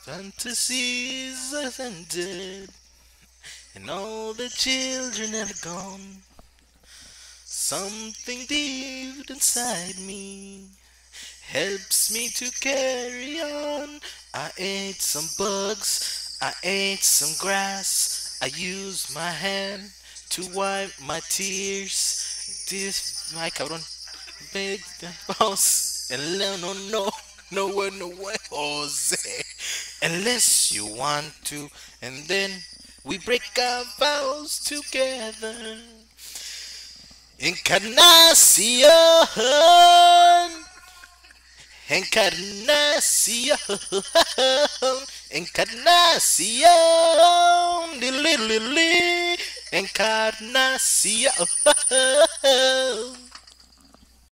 Fantasies are ended, and all the children are gone. Something deep inside me helps me to carry on. I ate some bugs, I ate some grass. I used my hand to wipe my tears. This my cabrón, big boss. And no, Jose. Unless you want to, and then we break our vows together. Encarnación, Encarnación, Encarnación, li, li, li, li. Encarnación.